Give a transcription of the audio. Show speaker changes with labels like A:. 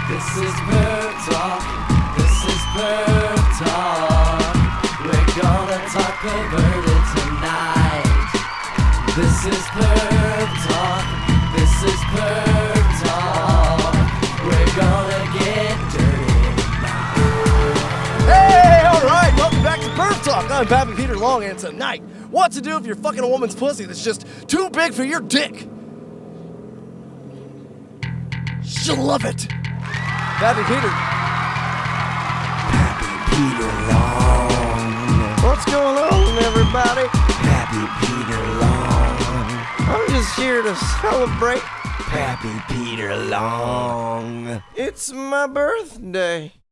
A: This is Perv Talk. This is Perv Talk. We're gonna talk about it tonight. This is Perv Talk. This is Perv Talk. We're gonna get dirty tonight.
B: Hey, alright, welcome back to Perv Talk. I'm Pappy Peter Long, and tonight, what to do if you're fucking a woman's pussy that's just too big for your dick? She'll love it. Pappy Peter.
A: Pappy Peter Long.
B: What's going on, everybody?
A: Pappy Peter Long.
B: I'm just here to celebrate.
A: Pappy Peter Long.
B: It's my birthday.